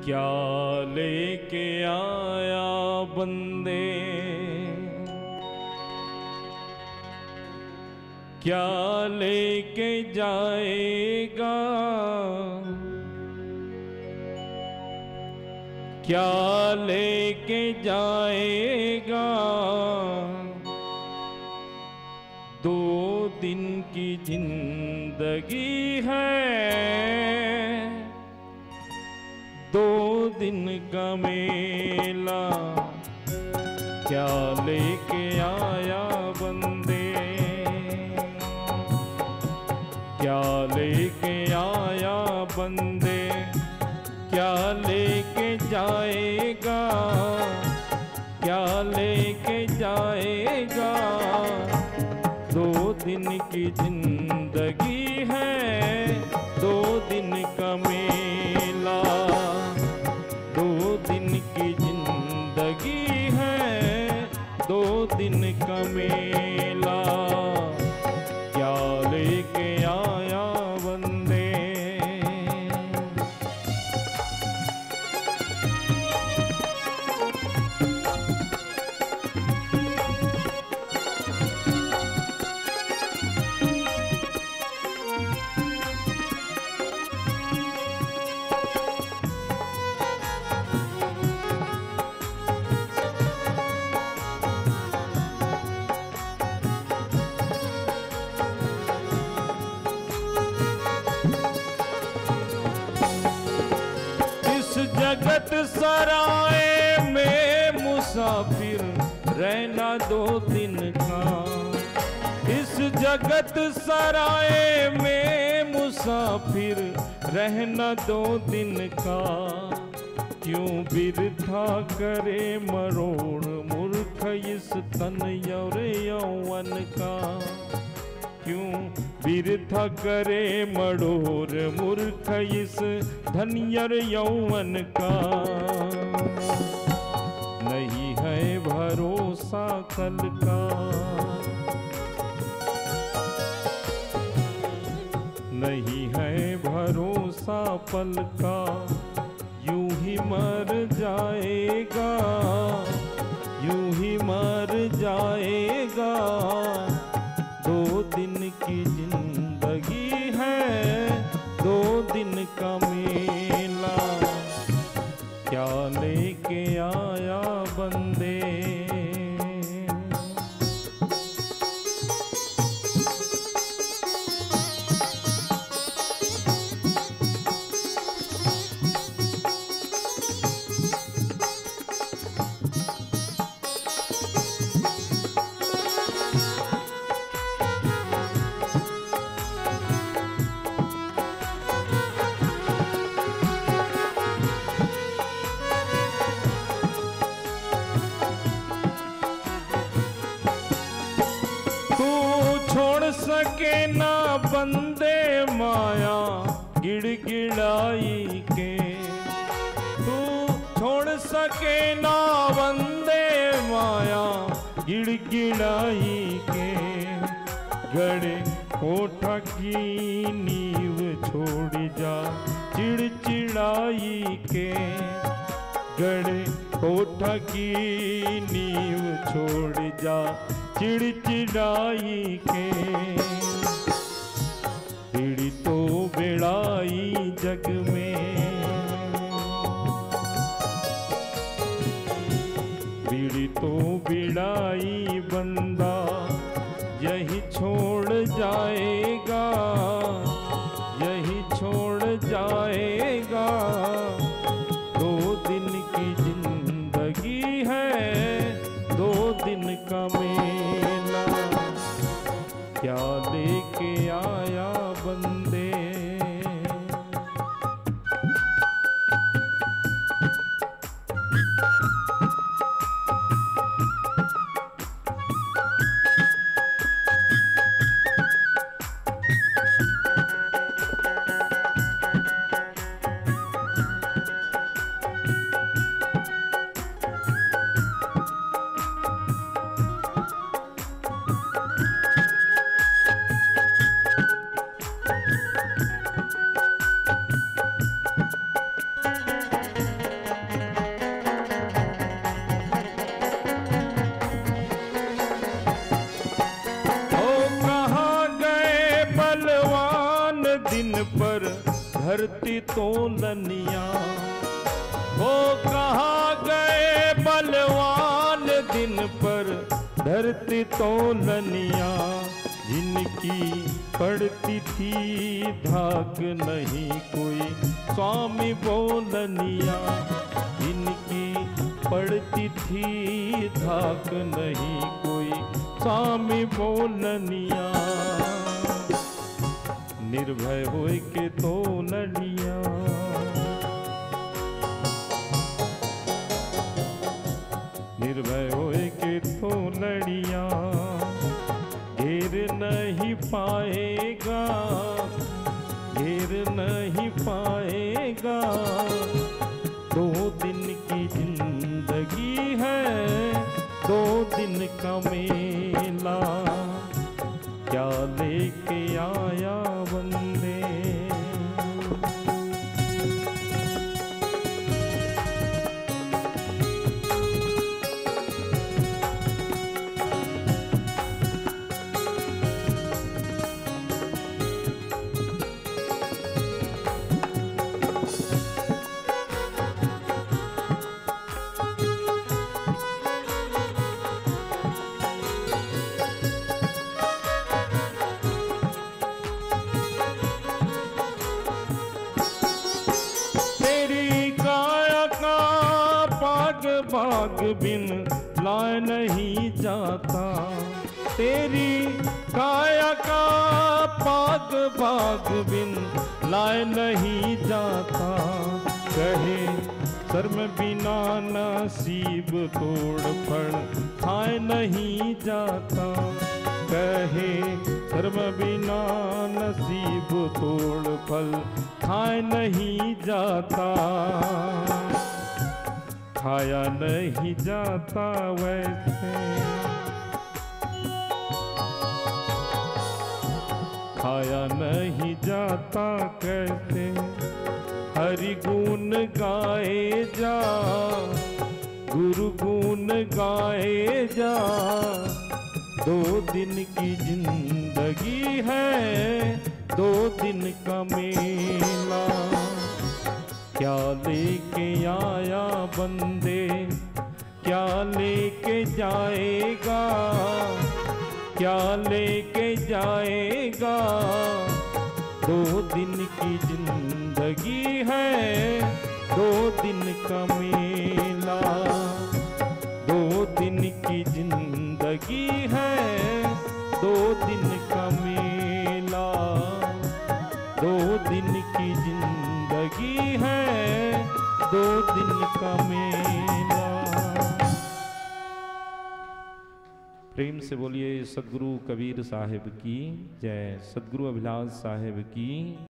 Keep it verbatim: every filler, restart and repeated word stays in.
क्या लेके आया बंदे, क्या लेके जाएगा, क्या लेके जाएगा। दो दिन की जिंदगी है, दो दिन का मेला, क्या लेके आया बंदे, क्या लेके आया बंदे, क्या लेके जाएगा, क्या लेके जाएगा। दो दिन की जिंदगी है, दो दिन का मेला, दो दिन की जिंदगी है, दो दिन का मेला, क्या लेके आया बंदे। जगत सराय में मुसाफिर रहना दो दिन का, इस जगत सराय में मुसाफिर रहना दो दिन का। क्यों बिरथा करे मरोड़ मूर्ख इस तन और यौवन का, क्यों बिरथा करे मड़ोर मूर्ख इस धनियर यौवन का। नहीं है भरोसा कल का, नहीं है भरोसा पल का, यूं ही मर जाएगा, यूं ही मर जाएगा। दो दिन की जिंदगी है, दो दिन का मेला, क्या लेके आया बंदे। सके ना बंदे माया गिड़गिड़ाई के, तू छोड़ सके ना बंदे माया गिड़गिड़ाई के। गड़े कोठा की नींव छोड़ जा चिड़चिड़ाई के, गड़े कोठा की नींव छोड़ जा चिड़चिड़ाई के। पीड़ी तो बेड़ाई जग में, पीड़ी तो बेड़ाई बंदा यही छोड़ जाएगा, यही छोड़ जाएगा। दो दिन की जिंदगी है, दो दिन का मेला, क्या लेके आया बंदे। भरती तोलनिया। वो कहाँ गए बलवान दिन पर धरती तोलनिया, जिनकी पड़ती थी धाक नहीं कोई स्वामी बोलनिया, जिनकी पड़ती थी धाक नहीं कोई स्वामी बोलनिया। निर्भय होय के तोलनिया, निर्भय होय के तोलनिया, घेर नहीं पाएगा, घेर नहीं पाएगा। दो दिन की जिंदगी है, दो दिन का मेला, क्या लेके आया बंदे। बाग बिन लाए नहीं जाता, तेरी काया का पाग बाग बिन लाए नहीं जाता। कहे शर्म बिना नसीब तोड़ फल खाए नहीं जाता, कहे शर्म बिना नसीब तोड़ फल खाए नहीं जाता। खाया नहीं जाता वैसे, खाया नहीं जाता कैसे। हरि गुण गाए जा, गुरु गुण गाए जा। दो दिन की जिंदगी है, दो दिन का मेला, क्या लेके आया बंदे, क्या लेके जाएगा, क्या लेके जाएगा। दो दिन की जिंदगी है, दो दिन का मेला, दो दिन की जिंदगी है, दो दिन का मेला, दो दिन की जिंदगी है, दो दिन का मेला। प्रेम से बोलिए सदगुरु कबीर साहिब की जय, सदगुरु अभिलाष साहिब की।